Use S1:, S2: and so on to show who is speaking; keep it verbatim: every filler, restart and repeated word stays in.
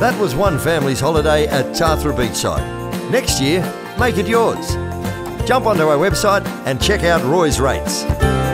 S1: That was one family's holiday at Tathra Beachside. Next year, make it yours. Jump onto our website and check out Roy's rates.